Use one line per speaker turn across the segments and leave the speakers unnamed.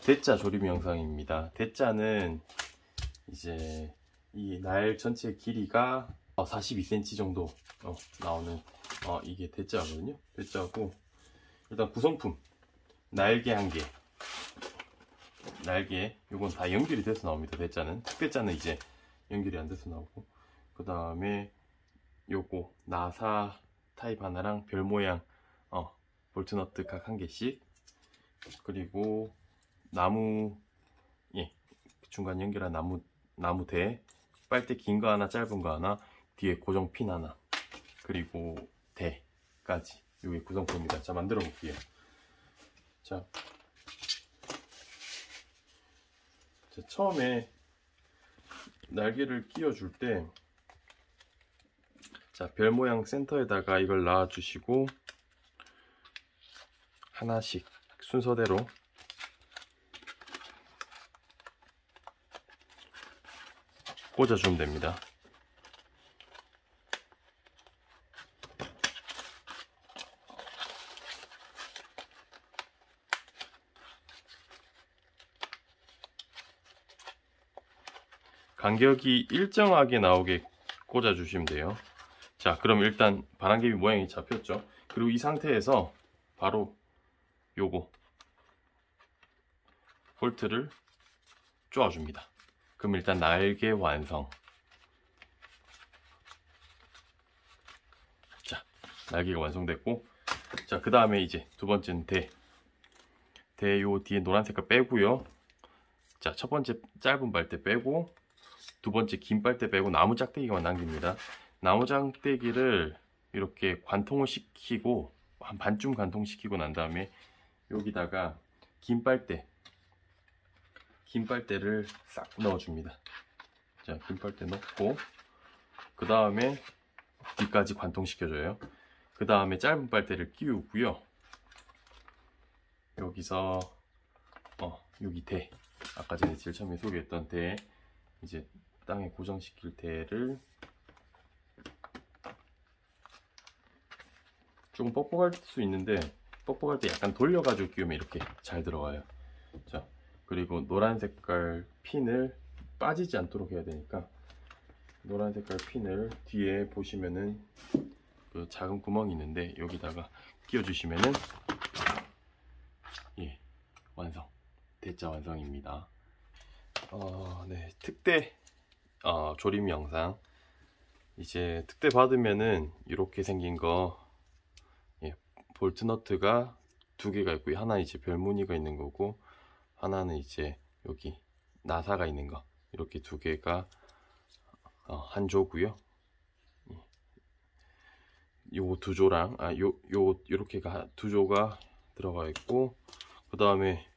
대자 조립 영상입니다. 대자는 이제 이 날 전체 길이가 42cm 정도 나오는 이게 대자거든요. 대자고 일단 구성품 날개 한 개, 날개 요건 다 연결이 돼서 나옵니다. 대자는 특대자는 이제 연결이 안 돼서 나오고, 그 다음에 요거 나사 타입 하나랑 별 모양 볼트너트 각 한 개씩, 그리고 나무 중간 연결한 나무 대, 빨대 긴 거 하나 짧은 거 하나, 뒤에 고정 핀 하나, 그리고 대까지 요게 구성품입니다. 자, 만들어 볼게요. 자, 처음에 날개를 끼워 줄 때, 자, 별 모양 센터에다가 이걸 놔 주시고 하나씩 순서대로 꽂아주면 됩니다. 간격이 일정하게 나오게 꽂아주시면 돼요. 자, 그럼 일단 바람개비 모양이 잡혔죠. 그리고 이 상태에서 바로 요거 볼트를 쪼아줍니다. 그럼 일단 날개 완성. 자, 날개가 완성됐고, 자, 그 다음에 이제 두 번째는 대 요 뒤에 노란 색깔 빼고요. 자, 첫 번째 짧은 빨대 빼고, 두 번째 긴 빨대 빼고 나무 짝대기만 남깁니다. 나무 짝대기를 이렇게 관통을 시키고 한 반쯤 관통시키고 난 다음에 여기다가 긴 빨대를 싹 넣어줍니다. 자, 긴 빨대 넣고 그 다음에 뒤까지 관통시켜줘요. 그 다음에 짧은 빨대를 끼우고요. 여기서 여기 대, 아까 전에 제일 처음에 소개했던 대, 이제 땅에 고정시킬 대를 조금 뻑뻑할 수 있는데, 뻑뻑할 때 약간 돌려가지고 끼우면 이렇게 잘 들어가요. 자, 그리고 노란 색깔 핀을 빠지지 않도록 해야 되니까 노란 색깔 핀을 뒤에 보시면은 그 작은 구멍이 있는데 여기다가 끼워 주시면은 완성. 대자 완성입니다. 네, 특대 조립 영상. 이제 특대 받으면은 이렇게 생긴 거, 볼트 너트가 두 개가 있고요. 하나 이제 별 무늬가 있는 거고, 하나는 이제 여기 나사가 있는 거, 이렇게 두 개가 한 조고요. 요 두 조랑 요렇게가 두 조가 들어가 있고, 그 다음에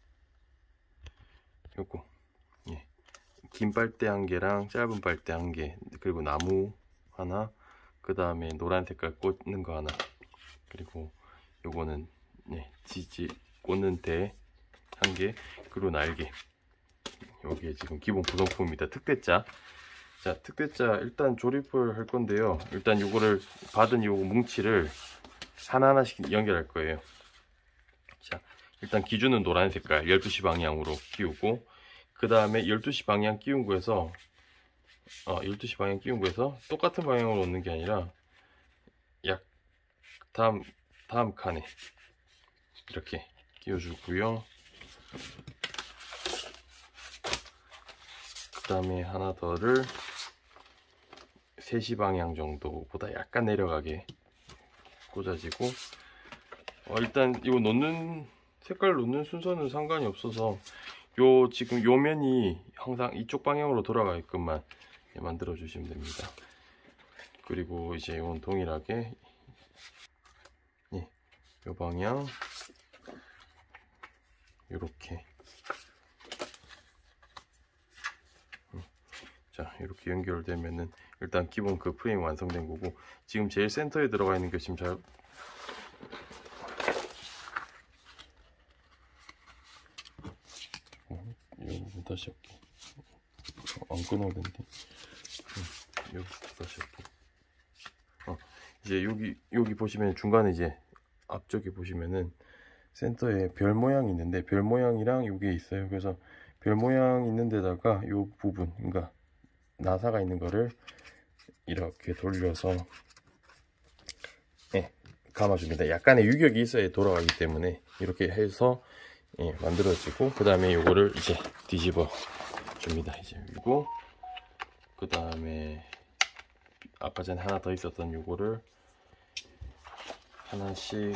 요거 긴 빨대 한 개랑 짧은 빨대 한 개, 그리고 나무 하나, 그 다음에 노란 색깔 꽂는 거 하나, 그리고 요거는 지지 꽂는 대 한 개, 그리고 날개. 여기에 지금 기본 구성품입니다. 특대자. 자, 특대자 일단 조립을 할 건데요. 일단 요거를 받은 요 뭉치를 하나하나씩 연결할 거예요. 자, 일단 기준은 노란 색깔 12시 방향으로 끼우고, 그 다음에 12시 방향 끼운 거에서 12시 방향 끼운 거에서 똑같은 방향으로 놓는 게 아니라 약 다음 칸에 이렇게 끼워주고요. 그 다음에 하나 더를 3시 방향 정도보다 약간 내려가게 꽂아지고, 일단 이거 색깔 놓는 순서는 상관이 없어서 지금 요 면이 항상 이쪽 방향으로 돌아가게끔만 만들어 주시면 됩니다. 그리고 이제 이건 동일하게 요 방향 요렇게, 자, 이렇게 연결되면은 일단 기본 그 프레임 완성된 거고, 지금 제일 센터에 들어가 있는 게 지금 이거 다시 할게. 안 끊어야 되는데. 여기부터 다시 할게. 이제 여기 보시면 중간에 이제 앞쪽에 보시면은 센터에 별 모양이 있는데 별 모양이랑 요게 있어요. 그래서 별 모양 있는 데다가 요 부분, 그러니까 나사가 있는 거를 이렇게 돌려서 감아줍니다. 약간의 유격이 있어야 돌아가기 때문에 이렇게 해서 만들어지고, 그 다음에 요거를 이제 뒤집어 줍니다. 이제 그리고 그 다음에 아까 전에 하나 더 있었던 요거를 하나씩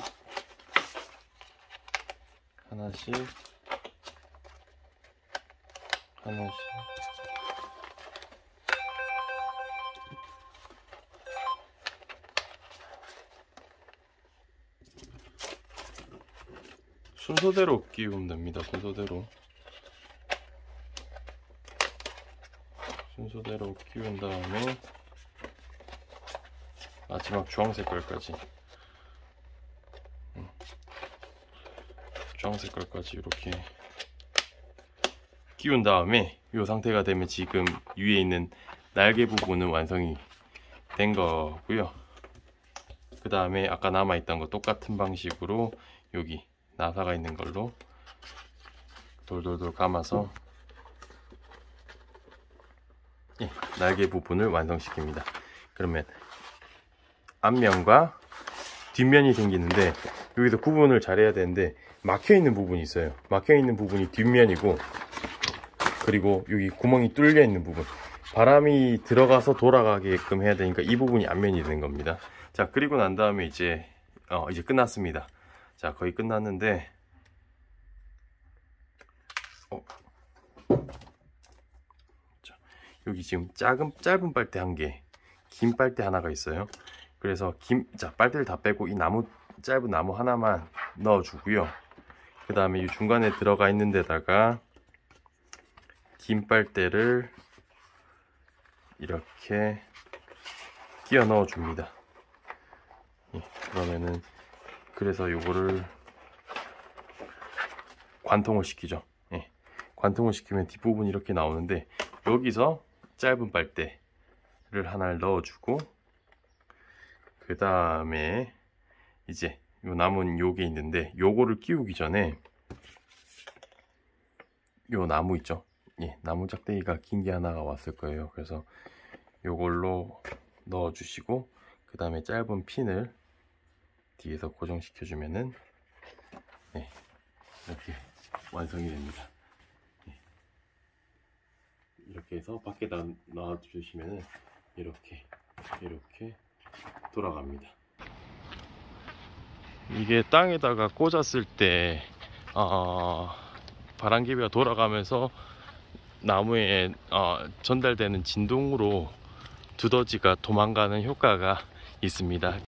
순서대로 끼우면 됩니다. 순서대로 끼운 다음에 마지막 주황색 깔까지 이렇게 끼운 다음에 이 상태가 되면 지금 위에 있는 날개 부분은 완성이 된 거고요. 그 다음에 아까 남아있던 거 똑같은 방식으로 여기 나사가 있는 걸로 돌돌돌 감아서 날개 부분을 완성시킵니다. 그러면 앞면과 뒷면이 생기는데, 여기서 구분을 잘 해야 되는데 막혀있는 부분이 있어요. 막혀있는 부분이 뒷면이고, 그리고 여기 구멍이 뚫려 있는 부분, 바람이 들어가서 돌아가게끔 해야 되니까 이 부분이 앞면이 되는 겁니다. 자, 그리고 난 다음에 이제 끝났습니다. 자, 거의 끝났는데 자, 여기 지금 짧은 빨대 한 개, 긴 빨대 하나가 있어요. 그래서 빨대를 다 빼고 이 짧은 나무 하나만 넣어 주고요. 그 다음에 이 중간에 들어가 있는 데다가 긴 빨대를 이렇게 끼워 넣어 줍니다. 그러면은, 그래서 요거를 관통을 시키죠. 관통을 시키면 뒷부분이 이렇게 나오는데, 여기서 짧은 빨대를 하나를 넣어주고, 그 다음에 이제 요 남은 요게 있는데, 요거를 끼우기 전에 요 나무 있죠? 나무 짝대기가 긴 게 하나가 왔을 거예요. 그래서 요걸로 넣어주시고, 그 다음에 짧은 핀을 뒤에서 고정시켜주면은 이렇게 완성이 됩니다. 이렇게 해서 밖에다 놔주시면은 이렇게 돌아갑니다. 이게 땅에다가 꽂았을 때 바람개비가 돌아가면서 나무에 전달되는 진동으로 두더지가 도망가는 효과가 있습니다.